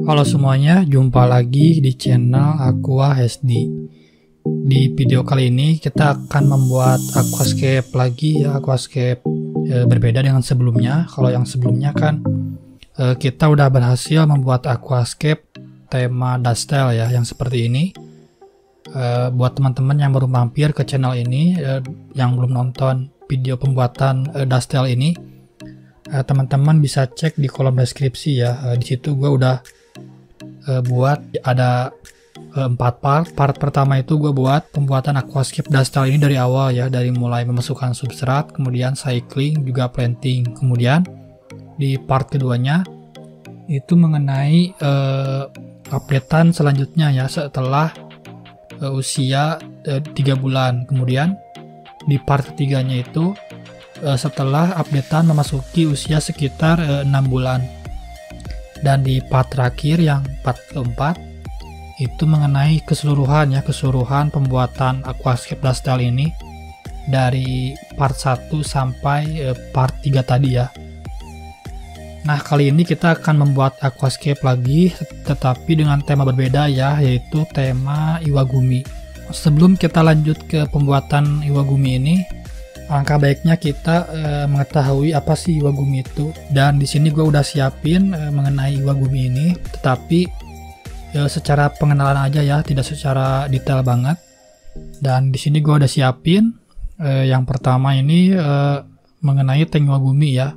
Halo semuanya, jumpa lagi di channel Aqua HD. Di video kali ini kita akan membuat aquascape lagi ya, aquascape berbeda dengan sebelumnya. Kalau yang sebelumnya kan kita udah berhasil membuat aquascape tema Dustel ya, yang seperti ini. Buat teman-teman yang baru mampir ke channel ini, yang belum nonton video pembuatan Dustel ini, teman-teman bisa cek di kolom deskripsi ya. Di situ gue udah buat ada 4 part. Part pertama itu gue buat pembuatan aquascape Dustel ini dari awal ya, dari mulai memasukkan substrat, kemudian cycling, juga planting. Kemudian di part keduanya itu mengenai updatean selanjutnya ya setelah usia 3 bulan. Kemudian di part ketiganya itu setelah updatean memasuki usia sekitar 6 bulan. Dan di part terakhir yang part keempat itu mengenai keseluruhan pembuatan aquascape Dustel ini dari part 1 sampai part 3 tadi ya. Nah, kali ini kita akan membuat aquascape lagi, tetapi dengan tema berbeda ya, yaitu tema Iwagumi. Sebelum kita lanjut ke pembuatan Iwagumi ini, alangkah baiknya kita mengetahui apa sih Iwagumi itu. Dan di sini gue udah siapin mengenai Iwagumi ini, tetapi secara pengenalan aja ya, tidak secara detail banget. Dan di sini gue udah siapin yang pertama ini mengenai tank Iwagumi ya.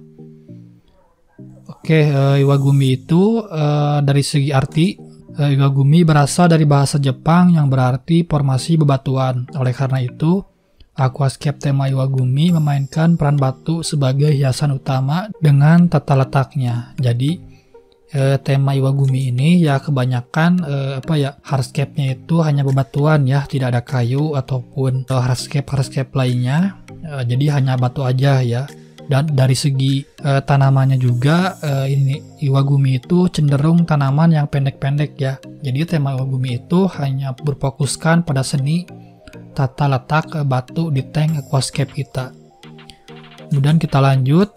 Oke, Iwagumi itu dari segi arti, Iwagumi berasal dari bahasa Jepang yang berarti formasi bebatuan. Oleh karena itu, aquascape tema Iwagumi memainkan peran batu sebagai hiasan utama dengan tata letaknya. Jadi tema Iwagumi ini ya kebanyakan hardscape-nya itu hanya bebatuan ya, tidak ada kayu ataupun hardscape lainnya. Jadi hanya batu aja ya. Dan dari segi tanamannya juga ini Iwagumi itu cenderung tanaman yang pendek-pendek ya. Jadi tema Iwagumi itu hanya berfokuskan pada seni tata letak batu di tank aquascape kita. Kemudian kita lanjut.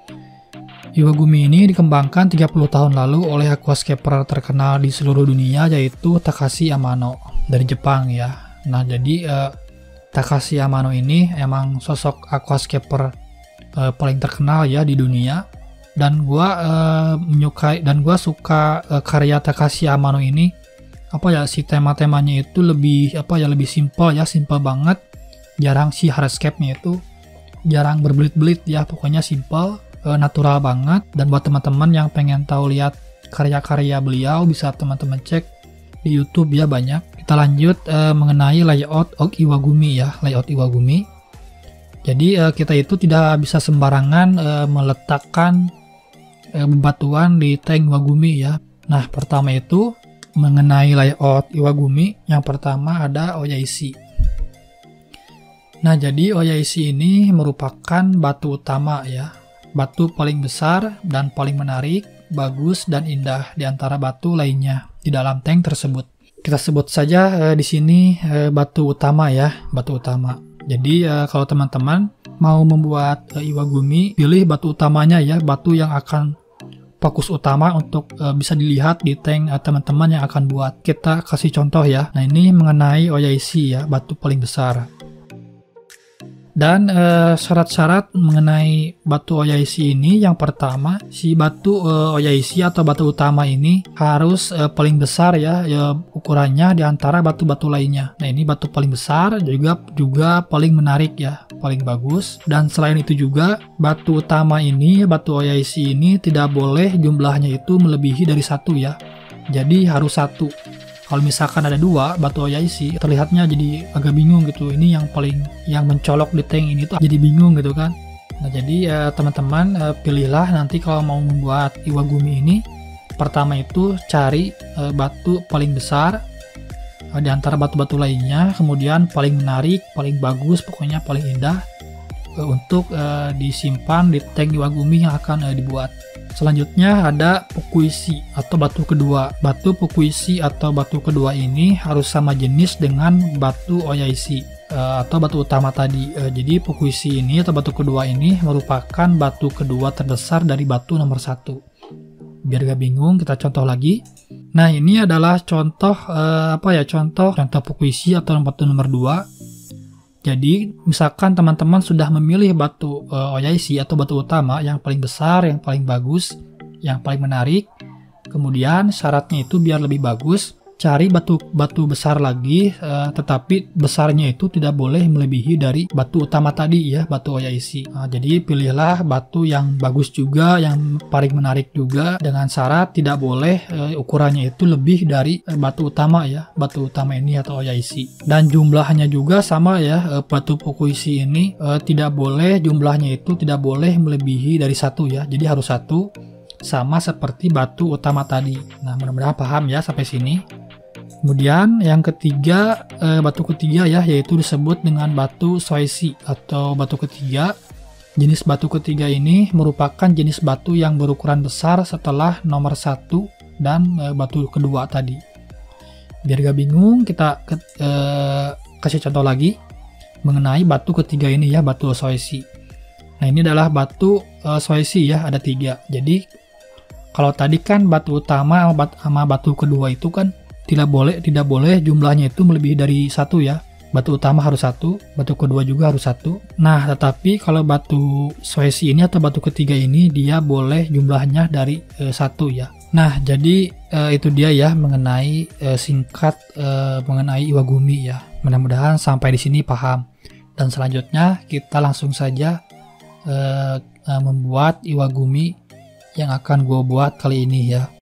Iwagumi ini dikembangkan 30 tahun lalu oleh aquascaper terkenal di seluruh dunia, yaitu Takashi Amano dari Jepang ya. Nah, jadi Takashi Amano ini emang sosok aquascaper paling terkenal ya di dunia. Dan gua menyukai dan gua suka karya Takashi Amano ini. Si tema-temanya itu lebih simple banget. Jarang si hardscape-nya itu jarang berbelit-belit ya, pokoknya simple, natural banget. Dan buat teman-teman yang pengen tahu lihat karya-karya beliau, bisa teman-teman cek di YouTube ya, banyak. Kita lanjut mengenai layout Iwagumi ya, layout Iwagumi. Jadi kita itu tidak bisa sembarangan meletakkan bebatuan di tank Iwagumi ya. Nah, pertama itu mengenai layout Iwagumi, yang pertama ada Oyaishi. Nah, jadi Oyaishi ini merupakan batu utama ya, batu paling besar dan paling menarik, bagus dan indah di antara batu lainnya di dalam tank tersebut. Kita sebut saja di sini batu utama ya, batu utama. Jadi kalau teman-teman mau membuat Iwagumi, pilih batu utamanya ya, batu yang akan fokus utama untuk bisa dilihat di tank teman-teman yang akan buat. Kita kasih contoh ya. Nah, ini mengenai Oyaishi ya, batu paling besar. Dan syarat-syarat mengenai batu Oyaishi ini, yang pertama, si batu Oyaishi atau batu utama ini harus paling besar ya, ukurannya di antara batu-batu lainnya. Nah, ini batu paling besar, juga paling menarik ya, paling bagus. Dan selain itu juga batu utama ini, batu Oyaishi ini tidak boleh jumlahnya itu melebihi dari 1 ya. Jadi harus 1. Kalau misalkan ada 2 batu Oyaishi, terlihatnya jadi agak bingung gitu. Ini yang mencolok di tank ini tuh jadi bingung gitu kan. Nah, jadi teman-teman pilihlah nanti kalau mau membuat Iwagumi ini, pertama itu cari batu paling besar di antara batu-batu lainnya, kemudian paling menarik, paling bagus, pokoknya paling indah untuk disimpan di tank Iwagumi yang akan dibuat. Selanjutnya ada Fukuishi atau batu kedua. Batu Fukuishi atau batu kedua ini harus sama jenis dengan batu Oyaishi atau batu utama tadi. Jadi Fukuishi ini atau batu kedua ini merupakan batu kedua terbesar dari batu nomor 1. Biar gak bingung, kita contoh lagi. Nah, ini adalah contoh contoh pukuisi atau batu nomor 2. Jadi, misalkan teman-teman sudah memilih batu Oyaisi atau batu utama yang paling besar, yang paling bagus, yang paling menarik. Kemudian syaratnya itu biar lebih bagus, cari batu besar lagi, tetapi besarnya itu tidak boleh melebihi dari batu utama tadi ya, batu Oyaisi. Nah, jadi pilihlah batu yang bagus juga, yang paling menarik juga, dengan syarat tidak boleh ukurannya itu lebih dari batu utama ya, batu utama ini atau Oyaisi. Dan jumlahnya juga sama ya, batu pukuisi ini jumlahnya itu tidak boleh melebihi dari 1 ya, jadi harus 1, sama seperti batu utama tadi. Nah, mudah-mudahan paham ya sampai sini. Kemudian yang ketiga, batu ketiga ya, yaitu disebut dengan batu Soishi atau batu ketiga. Jenis batu ketiga ini merupakan jenis batu yang berukuran besar setelah nomor 1 dan batu kedua tadi. Biar gak bingung, kita kasih contoh lagi mengenai batu ketiga ini ya, batu Soishi. Nah, ini adalah batu Soishi ya, ada 3. Jadi kalau tadi kan batu utama sama batu kedua itu kan tidak boleh jumlahnya itu melebihi dari 1 ya. Batu utama harus 1, batu kedua juga harus 1. Nah, tetapi kalau batu Soishi ini atau batu ketiga ini dia boleh jumlahnya dari 1 ya. Nah, jadi itu dia ya mengenai singkat mengenai Iwagumi ya. Mudah-mudahan sampai di sini paham. Dan selanjutnya kita langsung saja membuat Iwagumi yang akan gue buat kali ini ya.